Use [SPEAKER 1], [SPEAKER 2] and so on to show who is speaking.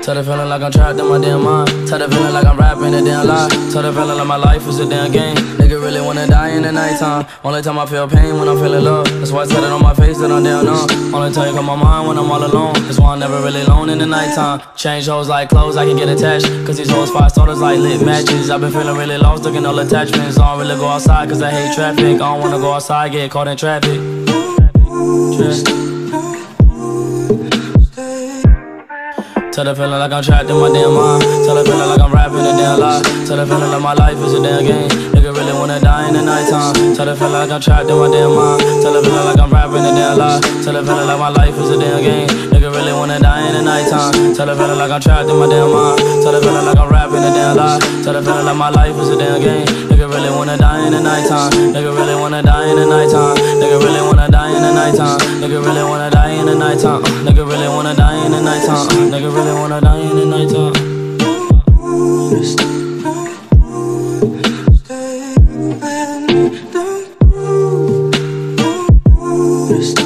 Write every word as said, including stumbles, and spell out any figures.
[SPEAKER 1] Tell the feeling like I'm trapped in my damn mind. Tell the feeling like I'm rapping a damn lie. Tell the feeling like my life is a damn game. Nigga really wanna die in the nighttime. Only time I feel pain when I'm feeling love. That's why I tell it on my face that I'm down on. Only time you come my mind when I'm all alone. That's why I'm never really alone in the nighttime. Change hoes like clothes, I can get attached. Cause these hoes five starters like lit matches. I've been feeling really lost, looking all attachments. I don't really go outside cause I hate traffic. I don't wanna go outside, get caught in traffic. Traffic. Tell the feeling like I'm trapped in my damn mind. Tell the feeling like I'm rapping a damn lie. Tell the feeling like my life is a damn game. Nigga really wanna die in the nighttime. Tell the feeling like I'm trapped in my damn mind. Tell the feeling like I'm rapping a damn lie. Tell the feeling like my life is a damn game. Nigga really wanna die in the nighttime. Tell the feeling like I'm trapped in my damn mind. Tell the feeling like I'm rapping a damn lie. Tell the feeling like my life is a damn game. Nigga really wanna die in the nighttime. Nigga really wanna die in the nighttime. Nigga really wanna die in the nighttime. Nigga really wanna die in the nighttime. Nigga really wanna die in the nighttime. Nigga really wanna die in the nighttime. Stay with the moon.